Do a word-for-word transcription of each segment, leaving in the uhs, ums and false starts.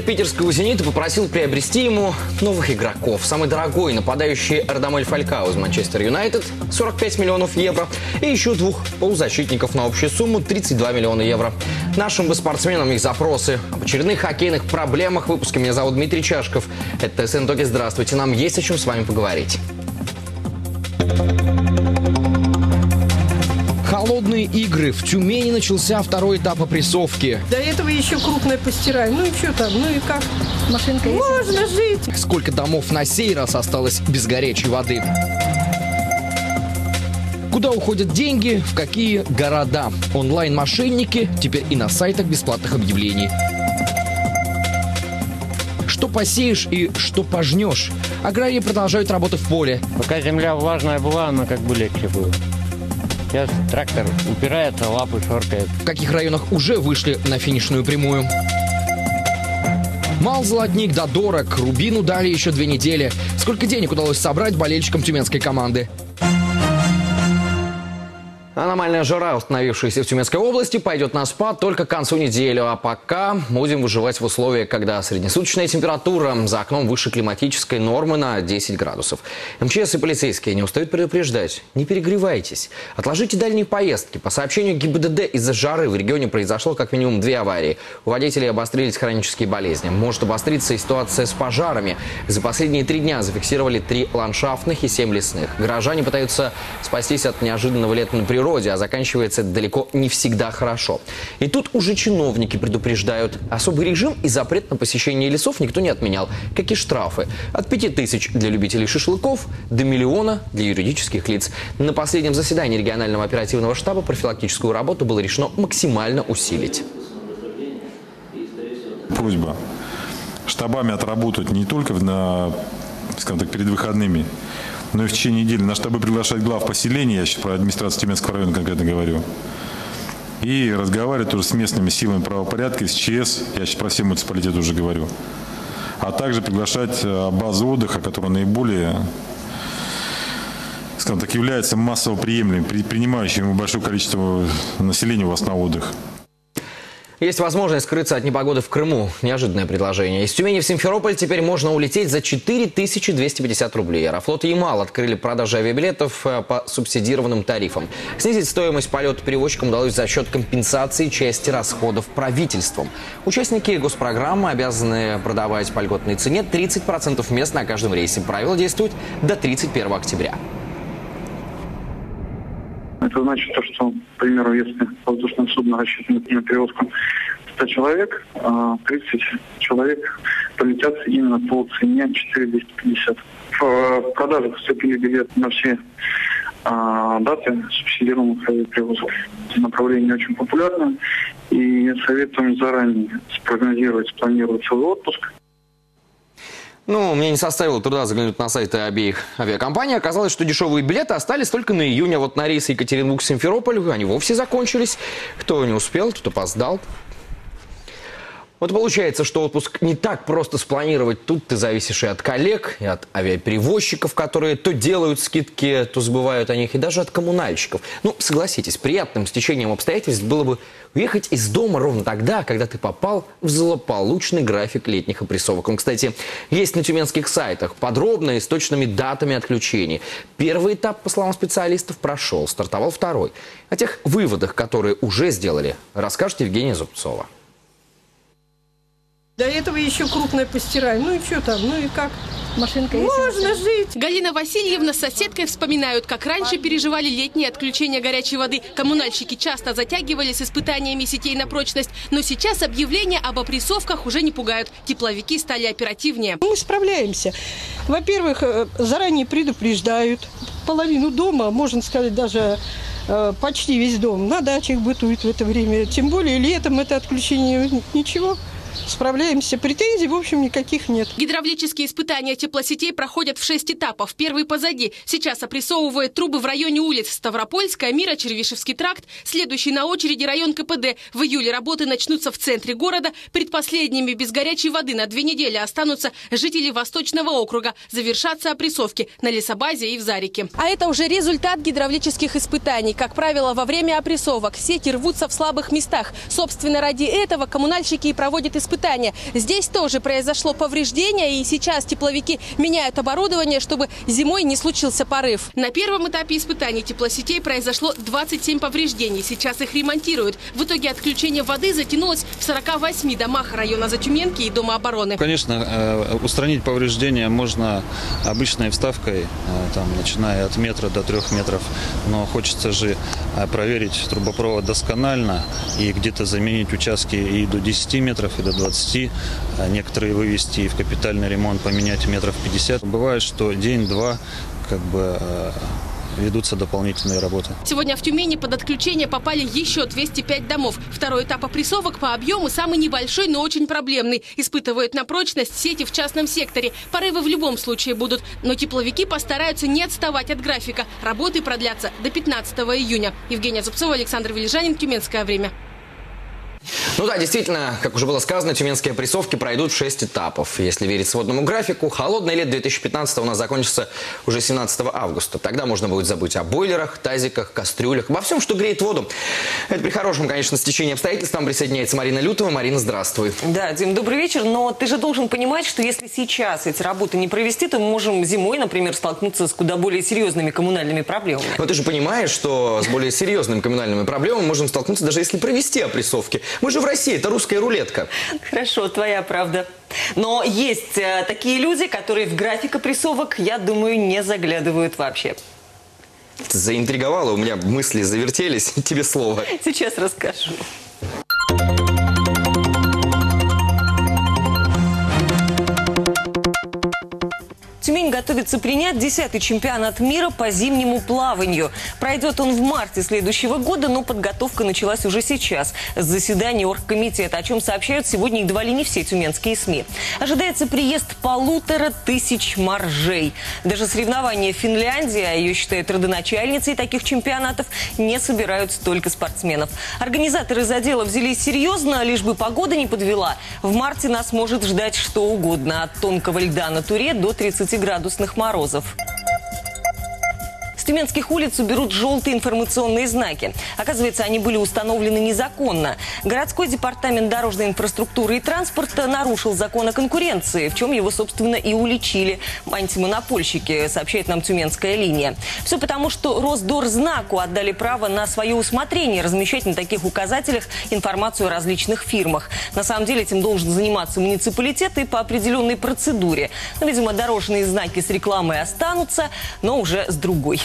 питерского «Зенита» попросил приобрести ему новых игроков. Самый дорогой нападающий Радамель Фалькао из Манчестер Юнайтед – сорок пять миллионов евро. И еще двух полузащитников на общую сумму – тридцать два миллиона евро. Нашим бы спортсменам их запросы. Об очередных хоккейных проблемах в выпуске. Меня зовут Дмитрий Чашков. Это ТСН Токи. Здравствуйте. Нам есть о чем с вами поговорить. Холодные игры. В Тюмени начался второй этап опрессовки. До этого еще крупное постираем. Ну и что там? Ну и как? Машинка есть? Можно жить. Сколько домов на сей раз осталось без горячей воды? Куда уходят деньги? В какие города? Онлайн-мошенники теперь и на сайтах бесплатных объявлений. Что посеешь и что пожнешь? Аграрии продолжают работу в поле. Пока земля влажная была, она как бы легче было. Сейчас трактор упирается, лапы шоркает. В каких районах уже вышли на финишную прямую? Мал золотник да дорог. Рубину дали еще две недели. Сколько денег удалось собрать болельщикам тюменской команды? Аномальная жара, установившаяся в Тюменской области, пойдет на спад только к концу недели. А пока будем выживать в условиях, когда среднесуточная температура за окном выше климатической нормы на десять градусов. МЧС и полицейские не устают предупреждать. Не перегревайтесь. Отложите дальние поездки. По сообщению ГИБДД, из-за жары в регионе произошло как минимум две аварии. У водителей обострились хронические болезни. Может обостриться и ситуация с пожарами. За последние три дня зафиксировали три ландшафтных и семь лесных. Горожане пытаются спастись от неожиданного лета на природе, а заканчивается это далеко не всегда хорошо. И тут уже чиновники предупреждают. Особый режим и запрет на посещение лесов никто не отменял. Как и штрафы. От пяти тысяч для любителей шашлыков до миллиона для юридических лиц. На последнем заседании регионального оперативного штаба профилактическую работу было решено максимально усилить. Просьба штабами отработать не только на, скажем так, перед выходными, но и в течение недели на штабы приглашать глав поселений, я сейчас про администрацию Тюменского района конкретно говорю, и разговаривать тоже с местными силами правопорядка, с ЧС, я сейчас про все муниципалитеты уже говорю, а также приглашать базы отдыха, которые наиболее, скажем так, являются массово приемлемыми, принимающими большое количество населения у вас на отдых. Есть возможность скрыться от непогоды в Крыму. Неожиданное предложение. Из Тюмени в Симферополь теперь можно улететь за четыре тысячи двести пятьдесят рублей. Аэрофлот и Ямал открыли продажи авиабилетов по субсидированным тарифам. Снизить стоимость полета перевозчикам удалось за счет компенсации части расходов правительством. Участники госпрограммы обязаны продавать по льготной цене тридцать процентов мест на каждом рейсе. Правила действуют до тридцать первого октября. Это значит, что, к примеру, если воздушное судно рассчитано на перевозку ста человек, тридцать человек полетят именно по цене четыре тысячи двести пятьдесят. В продажах вступили билеты на все даты субсидируемых авиаперевозок. Направление очень популярное, и советуем заранее спрогнозировать, спланировать свой отпуск. Ну, мне не составило труда заглянуть на сайты обеих авиакомпаний. Оказалось, что дешевые билеты остались только на июнь. А вот на рейсы Екатеринбург-Симферополь они вовсе закончились. Кто не успел, тот опоздал. Вот получается, что отпуск не так просто спланировать. Тут ты зависишь и от коллег, и от авиаперевозчиков, которые то делают скидки, то забывают о них, и даже от коммунальщиков. Ну, согласитесь, приятным стечением обстоятельств было бы уехать из дома ровно тогда, когда ты попал в злополучный график летних опрессовок. Он, кстати, есть на тюменских сайтах, подробно и с точными датами отключений. Первый этап, по словам специалистов, прошел, стартовал второй. О тех выводах, которые уже сделали, расскажет Евгения Зубцова. До этого еще крупное постираем. Ну и что там? Ну и как? Машинка есть? Можно жить. Галина Васильевна с соседкой вспоминают, как раньше переживали летние отключения горячей воды. Коммунальщики часто затягивали с испытаниями сетей на прочность. Но сейчас объявления об опрессовках уже не пугают. Тепловики стали оперативнее. Мы справляемся. Во-первых, заранее предупреждают. Половину дома, можно сказать, даже почти весь дом на дачах бытует в это время. Тем более летом это отключение ничего. Справляемся. Претензий, в общем, никаких нет. Гидравлические испытания теплосетей проходят в шесть этапов. Первый позади. Сейчас опрессовывают трубы в районе улиц Ставропольская, Мира, Червишевский тракт. Следующий на очереди район КПД. В июле работы начнутся в центре города. Предпоследними без горячей воды на две недели останутся жители Восточного округа. Завершатся опрессовки на лесобазе и в Зарике. А это уже результат гидравлических испытаний. Как правило, во время опрессовок сети рвутся в слабых местах. Собственно, ради этого коммунальщики и проводят испытания. испытания. Здесь тоже произошло повреждение, и сейчас тепловики меняют оборудование, чтобы зимой не случился порыв. На первом этапе испытаний теплосетей произошло двадцать семь повреждений. Сейчас их ремонтируют. В итоге отключение воды затянулось в сорока восьми домах района Затюменки и Дома обороны. Конечно, устранить повреждения можно обычной вставкой, там, начиная от метра до трех метров. Но хочется же проверить трубопровод досконально и где-то заменить участки и до десяти метров, и до двадцати. Некоторые вывести и в капитальный ремонт, поменять метров пятьдесят. Бывает, что день-два как бы ведутся дополнительные работы. Сегодня в Тюмени под отключение попали еще двести пять домов. Второй этап опрессовок по объему самый небольшой, но очень проблемный. Испытывают на прочность сети в частном секторе. Порывы в любом случае будут. Но тепловики постараются не отставать от графика. Работы продлятся до пятнадцатого июня. Евгения Зубцова, Александр Вележанин, Тюменское время. Ну да, действительно, как уже было сказано, тюменские опрессовки пройдут в шесть этапов. Если верить сводному графику, холодное лето две тысячи пятнадцатого у нас закончится уже семнадцатого августа. Тогда можно будет забыть о бойлерах, тазиках, кастрюлях, обо всем, что греет воду. Это при хорошем, конечно, стечении обстоятельств. Там присоединяется Марина Лютова. Марина, здравствуй. Да, Дим, добрый вечер. Но ты же должен понимать, что если сейчас эти работы не провести, то мы можем зимой, например, столкнуться с куда более серьезными коммунальными проблемами. Но ты же понимаешь, что с более серьезными коммунальными проблемами можем столкнуться, даже если провести опрессовки. Мы же в России, это русская рулетка. Хорошо, твоя правда. Но есть э, такие люди, которые в график опрессовок, я думаю, не заглядывают вообще. Ты заинтриговала, у меня мысли завертелись. Тебе слово. Сейчас расскажу. Тюмень готовится принять десятый чемпионат мира по зимнему плаванию. Пройдет он в марте следующего года, но подготовка началась уже сейчас с заседания оргкомитета, о чем сообщают сегодня едва ли не все тюменские СМИ. Ожидается приезд полутора тысяч моржей. Даже соревнования в Финляндии, а ее считают родоначальницей таких чемпионатов, не собирают столько спортсменов. Организаторы за дело взялись серьезно, лишь бы погода не подвела. В марте нас может ждать что угодно, от тонкого льда на Туре до тридцати градусных морозов. С тюменских улиц уберут желтые информационные знаки. Оказывается, они были установлены незаконно. Городской департамент дорожной инфраструктуры и транспорта нарушил закон о конкуренции, в чем его, собственно, и уличили антимонопольщики, сообщает нам Тюменская линия. Все потому, что Росдорзнаку отдали право на свое усмотрение размещать на таких указателях информацию о различных фирмах. На самом деле этим должен заниматься муниципалитет и по определенной процедуре. Но, видимо, дорожные знаки с рекламой останутся, но уже с другой.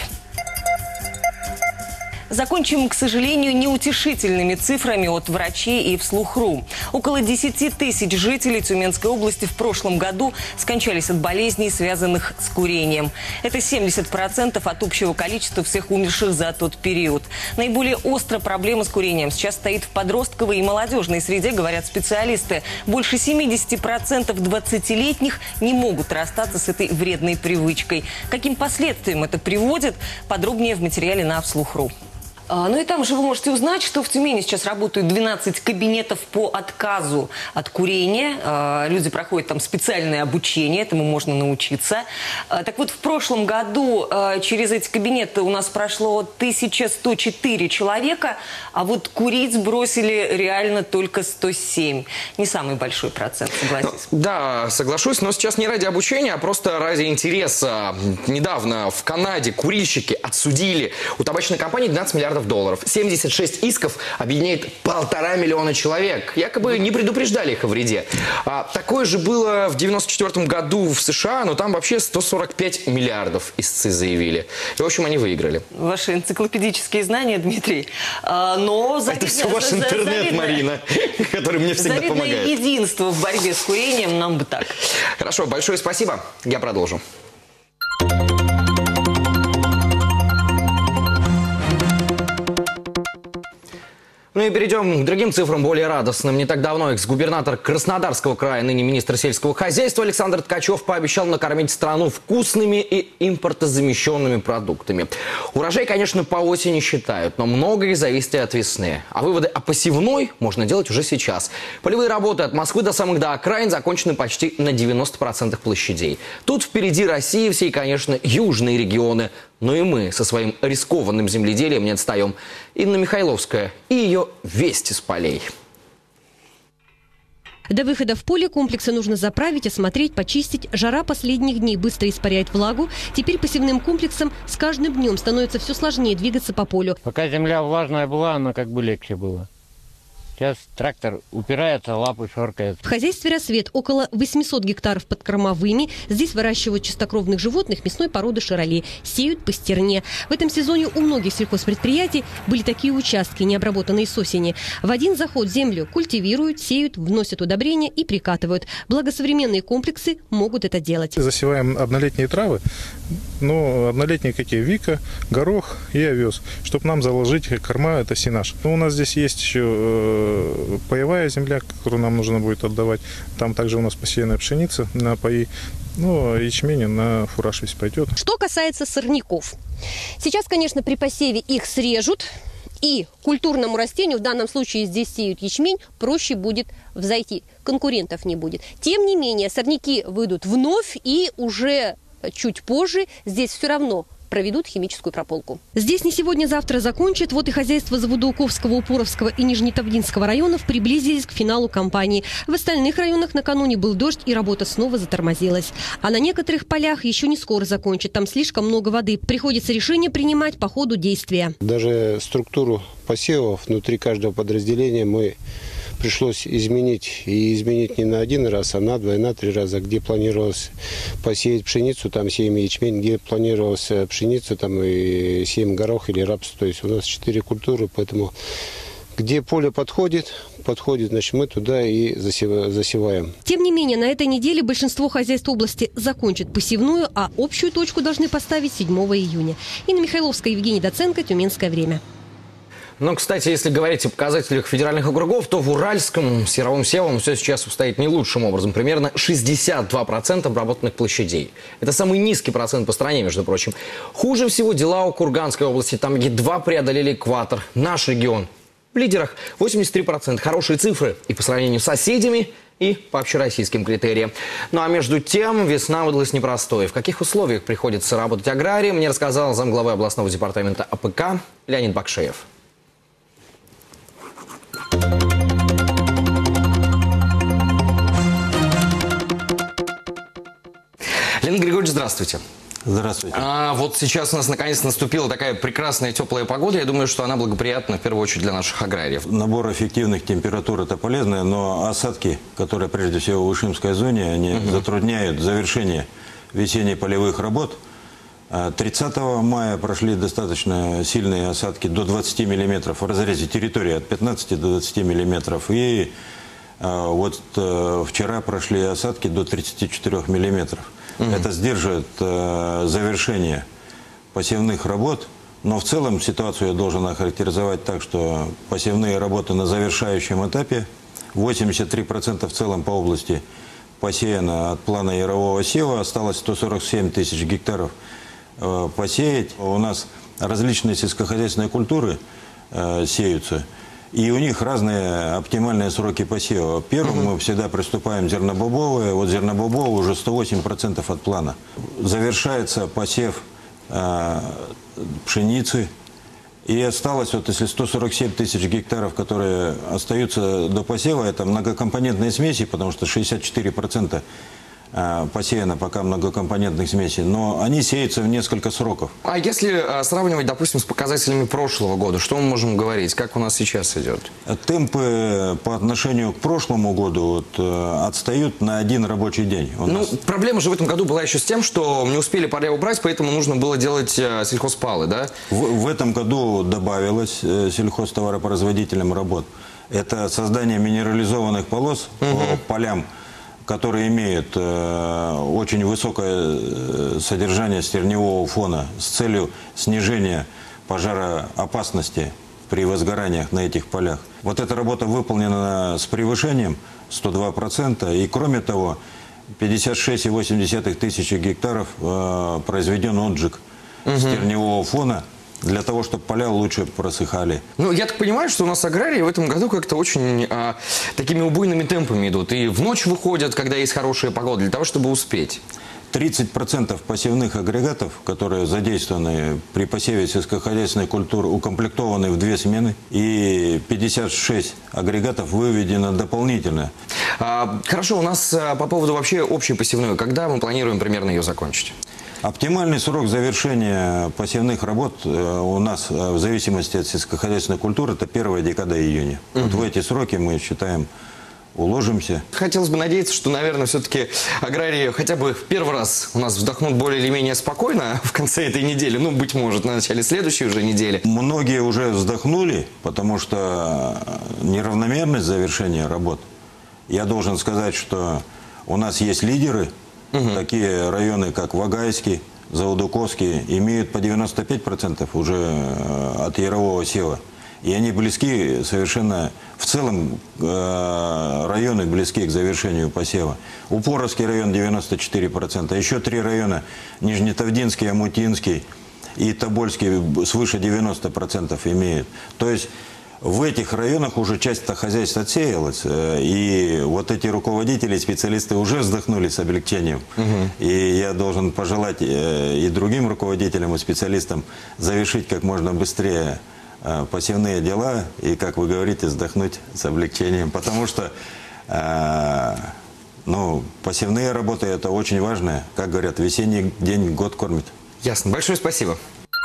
Закончим, к сожалению, неутешительными цифрами от врачей и вслух.ру. Около десяти тысяч жителей Тюменской области в прошлом году скончались от болезней, связанных с курением. Это семьдесят процентов от общего количества всех умерших за тот период. Наиболее остро проблема с курением сейчас стоит в подростковой и молодежной среде, говорят специалисты. Больше семидесяти процентов двадцатилетних не могут расстаться с этой вредной привычкой. Каким последствиям это приводит? Подробнее в материале на вслух.ру. Ну и там же вы можете узнать, что в Тюмени сейчас работают двенадцать кабинетов по отказу от курения. Люди проходят там специальное обучение, этому можно научиться. Так вот, в прошлом году через эти кабинеты у нас прошло тысяча сто четыре человека, а вот курить бросили реально только сто семь. Не самый большой процент, согласись. Ну, да, соглашусь, но сейчас не ради обучения, а просто ради интереса. Недавно в Канаде курильщики отсудили у табачной компании двенадцать миллиардов долларов. семьдесят шесть исков объединяет полтора миллиона человек. Якобы не предупреждали их о вреде. А, такое же было в девяносто четвёртом году в США, но там вообще сто сорок пять миллиардов истцы заявили. И, в общем, они выиграли. Ваши энциклопедические знания, Дмитрий. А, но это все ваш интернет, завидное, Марина, который мне всегда завидное помогает. Единство в борьбе с курением, нам бы так. Хорошо, большое спасибо. Я продолжу. Ну и перейдем к другим цифрам, более радостным. Не так давно экс-губернатор Краснодарского края, ныне министр сельского хозяйства Александр Ткачев пообещал накормить страну вкусными и импортозамещенными продуктами. Урожай, конечно, по осени считают, но многое зависит и от весны. А выводы о посевной можно делать уже сейчас. Полевые работы от Москвы до самых до окраин закончены почти на девяноста процентах площадей. Тут впереди России все и, конечно, южные регионы. Но и мы со своим рискованным земледелием не отстаем. Инна Михайловская и ее вести с полей. До выхода в поле комплексы нужно заправить, осмотреть, почистить. Жара последних дней быстро испаряет влагу. Теперь посевным комплексом с каждым днем становится все сложнее двигаться по полю. Пока земля влажная была, она как бы легче было. Сейчас трактор упирается, лапы шоркает. В хозяйстве «Рассвет» около восьмисот гектаров под кормовыми. Здесь выращивают чистокровных животных мясной породы шевроле. Сеют по стерне. В этом сезоне у многих сельхозпредприятий были такие участки, не обработанные с осени. В один заход землю культивируют, сеют, вносят удобрения и прикатывают. Благо современные комплексы могут это делать. Засеваем однолетние травы. Ну, однолетние какие? Вика, горох и овес. Чтобы нам заложить корма, это сенаж. Ну, у нас здесь есть еще паевая земля, которую нам нужно будет отдавать. Там также у нас посеянная пшеница на паи. Ну, ячмень на фураж весь пойдет. Что касается сорняков. Сейчас, конечно, при посеве их срежут. И культурному растению, в данном случае здесь сеют ячмень, проще будет взойти. Конкурентов не будет. Тем не менее, сорняки выйдут вновь, и уже чуть позже здесь все равно проведут химическую прополку. Здесь не сегодня-завтра закончат. Вот и хозяйства Заводоуковского, Упоровского и Нижнетавдинского районов приблизились к финалу кампании. В остальных районах накануне был дождь, и работа снова затормозилась. А на некоторых полях еще не скоро закончат. Там слишком много воды. Приходится решение принимать по ходу действия. Даже структуру посевов внутри каждого подразделения мы пришлось изменить. И изменить не на один раз, а на два и на три раза. Где планировалось посеять пшеницу, там сеем ячмень. Где планировалось пшеницу, там и сеем горох или рапс. То есть у нас четыре культуры, поэтому где поле подходит, подходит, значит, мы туда и засеваем. Тем не менее, на этой неделе большинство хозяйств области закончат посевную, а общую точку должны поставить седьмого июня. Инна Михайловская, Евгений Доценко, Тюменское время. Ну, кстати, если говорить о показателях федеральных округов, то в Уральском с яровым севом все сейчас обстоит не лучшим образом. Примерно шестьдесят два процента обработанных площадей. Это самый низкий процент по стране, между прочим. Хуже всего дела у Курганской области. Там едва преодолели экватор. Наш регион в лидерах восемьдесят три процента. Хорошие цифры и по сравнению с соседями, и по общероссийским критериям. Ну а между тем весна выдалась непростой. В каких условиях приходится работать аграриям, мне рассказал замглавы областного департамента А П К Леонид Бакшеев. Леонид Григорьевич, здравствуйте. Здравствуйте. А вот сейчас у нас наконец наступила такая прекрасная теплая погода. Я думаю, что она благоприятна в первую очередь для наших аграриев. Набор эффективных температур – это полезно, но осадки, которые прежде всего в Ушимской зоне, они угу. затрудняют завершение весенне-полевых работ. тридцатого мая прошли достаточно сильные осадки до двадцати миллиметров в разрезе территории от пятнадцати до двадцати миллиметров. И вот вчера прошли осадки до тридцати четырёх миллиметров. Угу. Это сдерживает э, завершение посевных работ, но в целом ситуацию я должен охарактеризовать так, что посевные работы на завершающем этапе, восемьдесят три процента в целом по области посеяно от плана ярового сева, осталось сто сорок семь тысяч гектаров э, посеять. У нас различные сельскохозяйственные культуры э, сеются. И у них разные оптимальные сроки посева. Первым uh-huh. мы всегда приступаем зернобобовые. Вот зернобобовые уже сто восемь процентов от плана. Завершается посев э, пшеницы. И осталось, вот если сто сорок семь тысяч гектаров, которые остаются до посева, это многокомпонентные смеси, потому что шестьдесят четыре процента посеяно пока многокомпонентных смесей, но они сеются в несколько сроков. А если сравнивать, допустим, с показателями прошлого года, что мы можем говорить? Как у нас сейчас идет? Темпы по отношению к прошлому году вот, отстают на один рабочий день. У ну, нас... проблема же в этом году была еще с тем, что не успели поля убрать, поэтому нужно было делать сельхозпалы, да? В, в этом году добавилось сельхозтоваропроизводителям работ. Это создание минерализованных полос угу. по полям, которые имеют э, очень высокое содержание стерневого фона с целью снижения пожароопасности при возгораниях на этих полях. Вот эта работа выполнена с превышением сто два процента. И кроме того, пятьдесят шесть целых восемь десятых тысячи гектаров э, произведен отжиг угу. стерневого фона, для того, чтобы поля лучше просыхали. Ну, я так понимаю, что у нас аграрии в этом году как-то очень а, такими убойными темпами идут. И в ночь выходят, когда есть хорошая погода, для того, чтобы успеть. тридцать процентов посевных агрегатов, которые задействованы при посеве сельскохозяйственной культуры, укомплектованы в две смены, и пятьдесят шесть агрегатов выведено дополнительно. А, хорошо, у нас а, по поводу вообще общей посевной, когда мы планируем примерно ее закончить? Оптимальный срок завершения посевных работ э, у нас э, в зависимости от сельскохозяйственной культуры это первая декада июня. Угу. Вот в эти сроки мы считаем уложимся. Хотелось бы надеяться, что, наверное, все-таки аграрии хотя бы в первый раз у нас вздохнут более или менее спокойно в конце этой недели, ну, быть может, на начале следующей уже недели. Многие уже вздохнули, потому что неравномерность завершения работ. Я должен сказать, что у нас есть лидеры, угу. Такие районы, как Вагайский, Заудуковский, имеют по девяносто пять процентов уже от ярового сева. И они близки совершенно, в целом э, районы близки к завершению посева. Упоровский район девяносто четыре процента, еще три района, Нижнетавдинский, Амутинский и Тобольский свыше девяноста процентов имеют. То есть в этих районах уже часть хозяйств отсеялась, э, и вот эти руководители, специалисты уже вздохнули с облегчением. Угу. И я должен пожелать э, и другим руководителям, и специалистам завершить как можно быстрее посевные дела и, как вы говорите, вздохнуть с облегчением, потому что э, ну, посевные работы это очень важно, как говорят, весенний день год кормит. Ясно. Большое спасибо.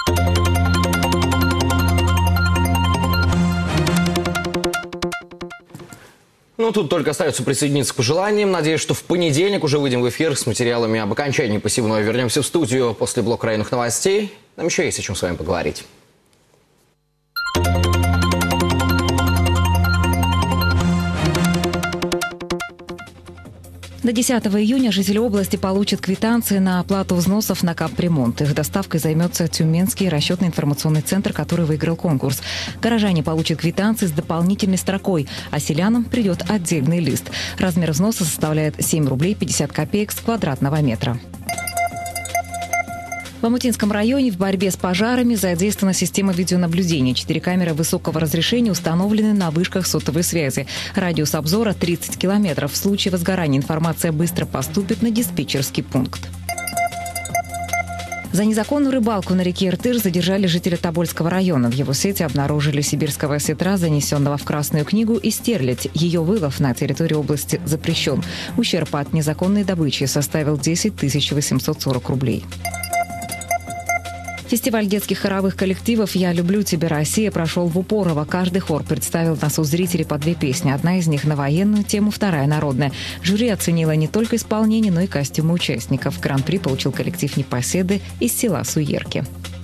Ну, тут только остается присоединиться к пожеланиям. Надеюсь, что в понедельник уже выйдем в эфир с материалами об окончании посевной. Вернемся в студию после блока районных новостей. Нам еще есть о чем с вами поговорить. До десятого июня жители области получат квитанции на оплату взносов на капремонт. Их доставкой займется Тюменский расчетный информационный центр, который выиграл конкурс. Горожане получат квитанции с дополнительной строкой, а селянам придет отдельный лист. Размер взноса составляет семь рублей пятьдесят копеек с квадратного метра. В Амутинском районе в борьбе с пожарами задействована система видеонаблюдения. Четыре камеры высокого разрешения установлены на вышках сотовой связи. Радиус обзора тридцать километров. В случае возгорания информация быстро поступит на диспетчерский пункт. За незаконную рыбалку на реке Иртыш задержали жителя Тобольского района. В его сети обнаружили сибирского осетра, занесенного в Красную книгу, и стерлядь. Ее вылов на территории области запрещен. Ущерб от незаконной добычи составил десять тысяч восемьсот сорок рублей. Фестиваль детских хоровых коллективов «Я люблю тебя, Россия» прошел в Упорово. Каждый хор представил на суд зрителей по две песни. Одна из них на военную тему, вторая народная. Жюри оценило не только исполнение, но и костюмы участников. Гран-при получил коллектив «Непоседы» из села Суерки.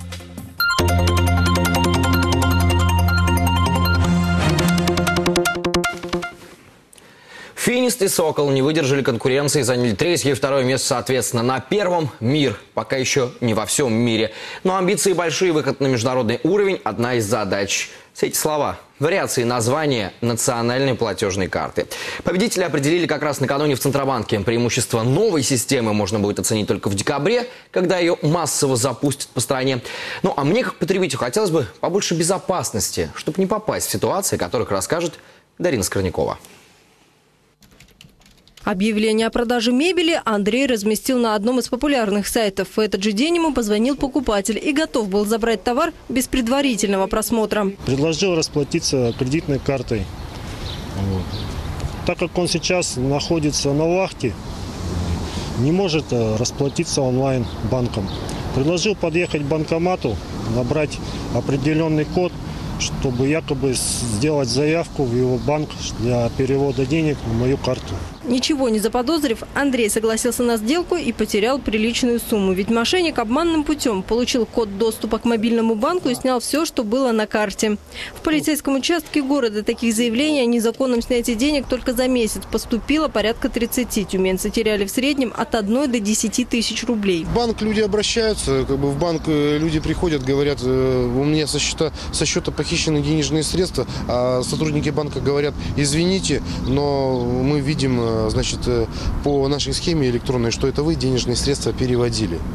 Финист и Сокол не выдержали конкуренции и заняли третье и второе место соответственно. На первом мир, пока еще не во всем мире. Но амбиции большие, выход на международный уровень – одна из задач. Все эти слова – вариации названия национальной платежной карты. Победителя определили как раз накануне в Центробанке. Преимущество новой системы можно будет оценить только в декабре, когда ее массово запустят по стране. Ну а мне, как потребителю, хотелось бы побольше безопасности, чтобы не попасть в ситуации, о которых расскажет Дарина Скорнякова. Объявление о продаже мебели Андрей разместил на одном из популярных сайтов. В этот же день ему позвонил покупатель и готов был забрать товар без предварительного просмотра. Предложил расплатиться кредитной картой. Вот. Так как он сейчас находится на вахте, не может расплатиться онлайн банком. Предложил подъехать к банкомату, набрать определенный код, чтобы якобы сделать заявку в его банк для перевода денег на мою карту. Ничего не заподозрив, Андрей согласился на сделку и потерял приличную сумму. Ведь мошенник обманным путем получил код доступа к мобильному банку и снял все, что было на карте. В полицейском участке города таких заявлений о незаконном снятии денег только за месяц поступило порядка тридцати. Тюменцы теряли в среднем от одной до десяти тысяч рублей. В банк люди обращаются, как бы в банк люди приходят, говорят, у меня со счета, со счета похищены денежные средства, а сотрудники банка говорят, извините, но мы видим, значит, по нашей схеме электронной, что это вы денежные средства переводили.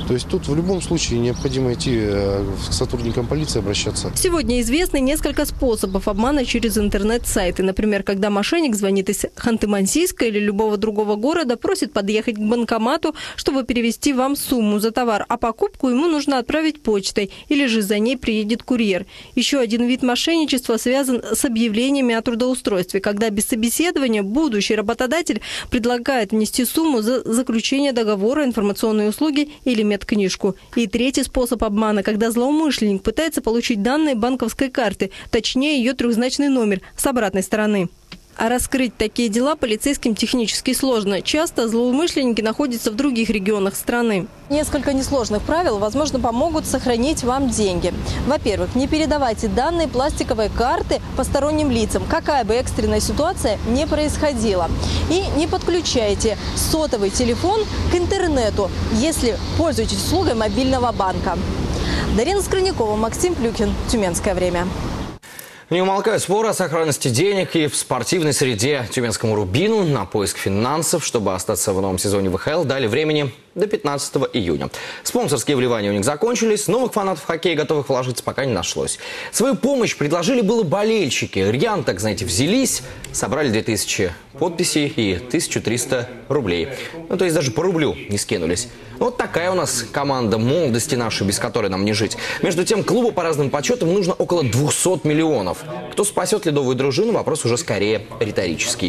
То есть тут в любом случае необходимо идти к сотрудникам полиции обращаться. Сегодня известны несколько способов обмана через интернет-сайты. Например, когда мошенник звонит из Ханты-Мансийска или любого другого города, просит подъехать к банкомату, чтобы перевести вам сумму за товар, а покупку ему нужно отправить почтой или же за ней приедет курьер. Еще один вид мошенничества связан с объявлениями о трудоустройстве, когда без собеседования будущий работодатель предлагает внести сумму за заключение договора, информационные услуги или медкнижку. И третий способ обмана, когда злоумышленник пытается получить данные банковской карты, точнее ее трехзначный номер, с обратной стороны. А раскрыть такие дела полицейским технически сложно. Часто злоумышленники находятся в других регионах страны. Несколько несложных правил, возможно, помогут сохранить вам деньги. Во-первых, не передавайте данные пластиковой карты посторонним лицам, какая бы экстренная ситуация не происходила. И не подключайте сотовый телефон к интернету, если пользуетесь услугой мобильного банка. Дарина Скорнякова, Максим Плюкин. Тюменское время. Не умолкают споры о сохранности денег и в спортивной среде. Тюменскому «Рубину» на поиск финансов, чтобы остаться в новом сезоне вэ ха эл, дали времени до пятнадцатого июня. Спонсорские вливания у них закончились, новых фанатов хоккея, готовых вложиться, пока не нашлось. Свою помощь предложили было болельщики. Рьян, так знаете, взялись, собрали две тысячи подписей и тысячу триста рублей. Ну, то есть даже по рублю не скинулись. Вот такая у нас команда молодости нашей, без которой нам не жить. Между тем, клубу по разным подсчетам нужно около двухсот миллионов. Кто спасет ледовую дружину, вопрос уже скорее риторический.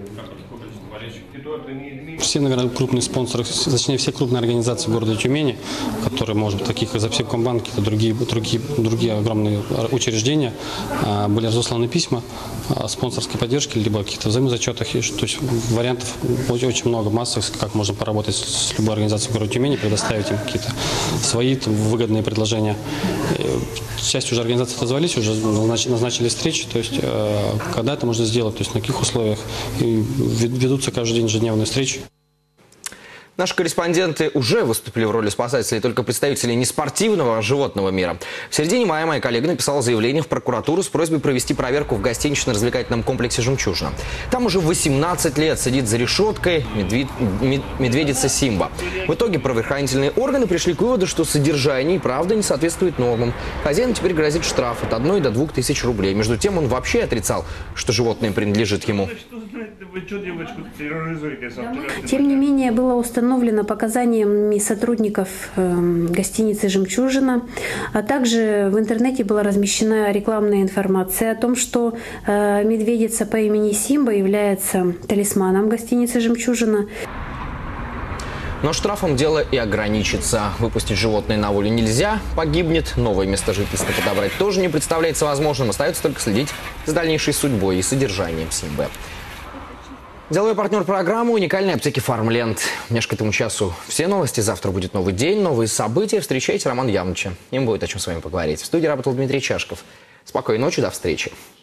Все, наверное, крупные спонсоры, точнее, все крупные организации города Тюмени, которые, может быть, таких как Запсибкомбанк, это другие, другие, другие огромные учреждения, были разосланы письма о спонсорской поддержке, либо каких-то взаимозачетах. То есть вариантов очень много, массовых, как можно поработать с любой организацией города Тюмени, предоставить им какие-то свои там, выгодные предложения. Часть уже организаций отозвались, уже назначили встречи, то есть когда это можно сделать, то есть на каких условиях. И ведутся каждый день ежедневные встречи. Наши корреспонденты уже выступили в роли спасателей, только представители не спортивного, а животного мира. В середине мая моя коллега написала заявление в прокуратуру с просьбой провести проверку в гостинично-развлекательном комплексе «Жемчужина». Там уже восемнадцать лет сидит за решеткой медведь, медведица Симба. В итоге правоохранительные органы пришли к выводу, что содержание и правда не соответствует нормам. Хозяину теперь грозит штраф от одной до двух тысяч рублей. Между тем он вообще отрицал, что животное принадлежит ему. Тем не менее, было установлено показаниями сотрудников э, гостиницы «Жемчужина», а также в интернете была размещена рекламная информация о том, что э, медведица по имени Симба является талисманом гостиницы «Жемчужина». Но штрафом дело и ограничится. Выпустить животное на волю нельзя, погибнет. Новое место жительства подобрать тоже не представляется возможным. Остается только следить за дальнейшей судьбой и содержанием Симбы. Деловой партнер программы — уникальные аптеки «Фармленд». Мне ж к этому часу все новости. Завтра будет новый день, новые события. Встречайте Романа Явныча. Им будет о чем с вами поговорить. В студии работал Дмитрий Чашков. Спокойной ночи, до встречи.